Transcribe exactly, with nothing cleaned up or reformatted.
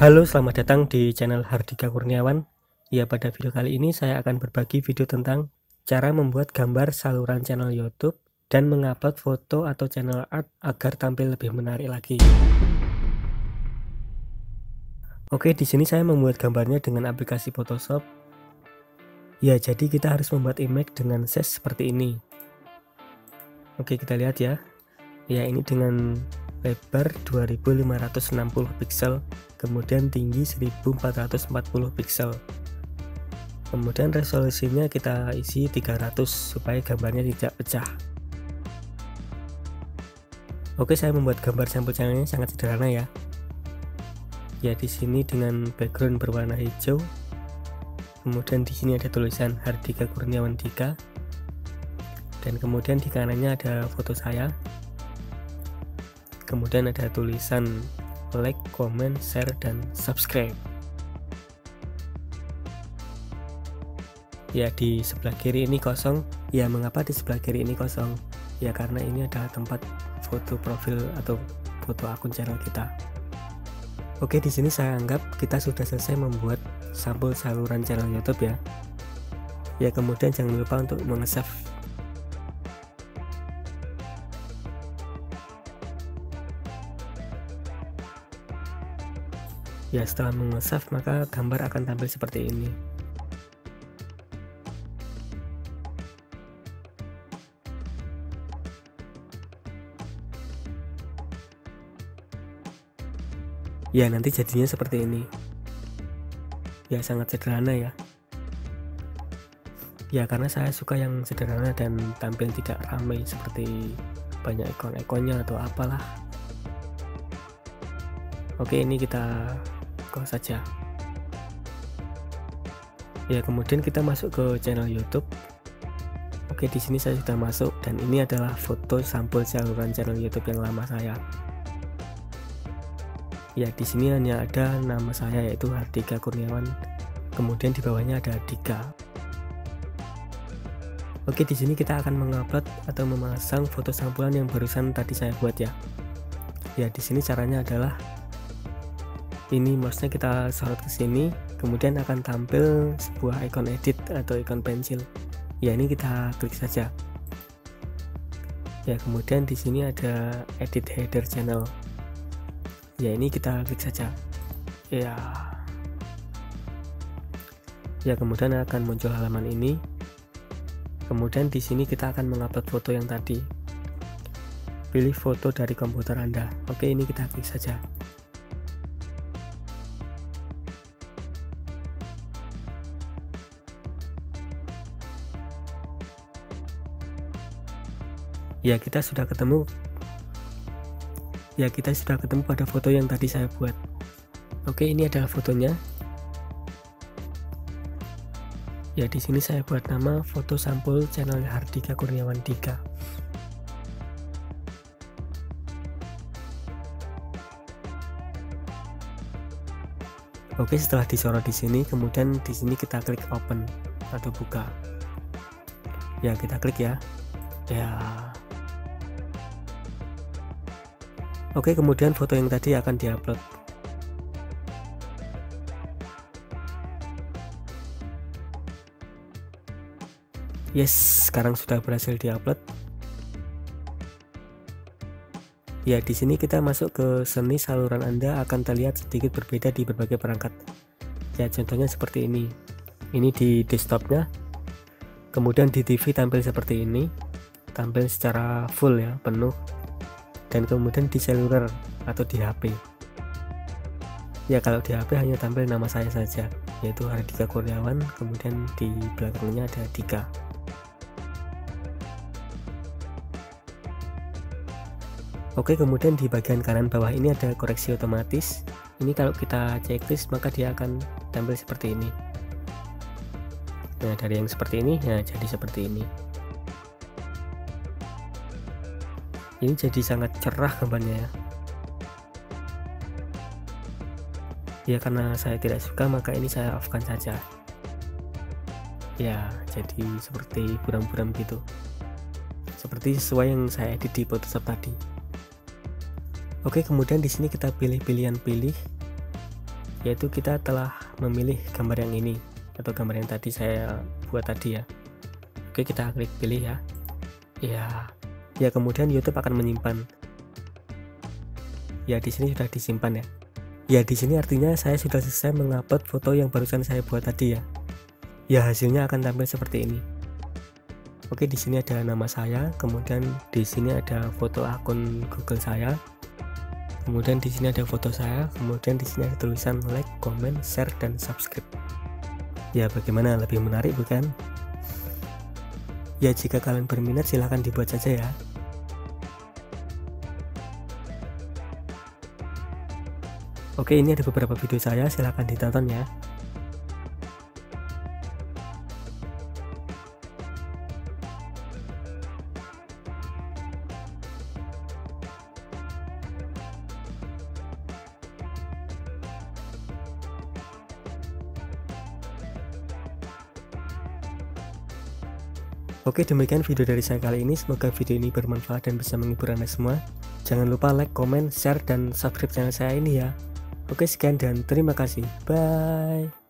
Halo, selamat datang di channel Hardika Kurniawan. Ya, pada video kali ini saya akan berbagi video tentang cara membuat gambar saluran channel YouTube dan mengupload foto atau channel art agar tampil lebih menarik lagi. Oke, di sini saya membuat gambarnya dengan aplikasi Photoshop. Ya, jadi kita harus membuat image dengan size seperti ini. Oke, kita lihat ya. Ya, ini dengan lebar dua ribu lima ratus enam puluh piksel, kemudian tinggi seribu empat ratus empat puluh piksel. Kemudian resolusinya kita isi tiga ratus supaya gambarnya tidak pecah. Oke, saya membuat gambar sampel channelnya sangat sederhana ya. Ya, di sini dengan background berwarna hijau. Kemudian di sini ada tulisan Hardika Kurniawan tiga. Dan kemudian di kanannya ada foto saya. Kemudian ada tulisan like, comment, share, dan subscribe. Ya, di sebelah kiri ini kosong. Ya, mengapa di sebelah kiri ini kosong? Ya, karena ini adalah tempat foto profil atau foto akun channel kita. Oke, di sini saya anggap kita sudah selesai membuat sampul saluran channel YouTube ya. Ya, kemudian jangan lupa untuk mengesave. Ya, setelah mengesave maka gambar akan tampil seperti ini. Ya, nanti jadinya seperti ini. Ya, sangat sederhana ya. Ya, karena saya suka yang sederhana dan tampil tidak ramai seperti banyak ikon-ikonnya atau apalah. Oke, ini kita close saja. Ya, kemudian kita masuk ke channel YouTube. Oke, di sini saya sudah masuk dan ini adalah foto sampul saluran channel YouTube yang lama saya. Ya, di sini hanya ada nama saya yaitu Hardika Kurniawan. Kemudian di bawahnya ada Dika. Oke, di sini kita akan mengupload atau memasang foto sampulan yang barusan tadi saya buat ya. Ya, di sini caranya adalah ini mouse-nya kita sorot ke sini, kemudian akan tampil sebuah ikon edit atau ikon pensil. Ya, ini kita klik saja. Ya, kemudian di sini ada edit header channel. Ya, ini kita klik saja. Ya. Ya, kemudian akan muncul halaman ini. Kemudian di sini kita akan mengupload foto yang tadi. Pilih foto dari komputer Anda. Oke, ini kita klik saja. Ya, kita sudah ketemu. Ya, kita sudah ketemu pada foto yang tadi saya buat. Oke, ini adalah fotonya. Ya, di sini saya buat nama foto sampul channel Hardika Kurniawan tiga. Oke, setelah disorot di sini, kemudian di sini kita klik open atau buka. Ya, kita klik ya. Ya. Oke, kemudian foto yang tadi akan diupload. Yes, sekarang sudah berhasil diupload. Ya, di sini kita masuk ke seni saluran Anda akan terlihat sedikit berbeda di berbagai perangkat. Ya, contohnya seperti ini. Ini di desktopnya. Kemudian di T V tampil seperti ini. Tampil secara full ya, penuh. Dan kemudian di seluler atau di H P. Ya, kalau di H P hanya tampil nama saya saja, yaitu Hardika Kurniawan, kemudian di belakangnya ada Dika. Oke, kemudian di bagian kanan bawah ini ada koreksi otomatis. Ini kalau kita checklist maka dia akan tampil seperti ini. Nah, dari yang seperti ini, ya jadi seperti ini. Ini jadi sangat cerah gambarnya ya. Ya, karena saya tidak suka maka ini saya off kan saja. Ya, jadi seperti buram-buram gitu. Seperti sesuai yang saya edit di Photoshop tadi. Oke, kemudian di sini kita pilih pilihan pilih. yaitu kita telah memilih gambar yang ini atau gambar yang tadi saya buat tadi ya. Oke, kita klik pilih ya. Ya, ya kemudian YouTube akan menyimpan. Ya, di sini sudah disimpan ya. Ya, di sini artinya saya sudah selesai mengupload foto yang barusan saya buat tadi ya. Ya, hasilnya akan tampil seperti ini. Oke, di sini ada nama saya, kemudian di sini ada foto akun Google saya. Kemudian di sini ada foto saya, kemudian di sini ada tulisan like, comment, share, dan subscribe. Ya, bagaimana, lebih menarik bukan? Ya, jika kalian berminat silahkan dibuat saja ya. Oke, ini ada beberapa video saya, silahkan ditonton ya. Oke, demikian video dari saya kali ini. Semoga video ini bermanfaat dan bisa menghibur Anda semua. Jangan lupa like, comment, share, dan subscribe channel saya ini ya. Oke, sekian dan terima kasih. Bye.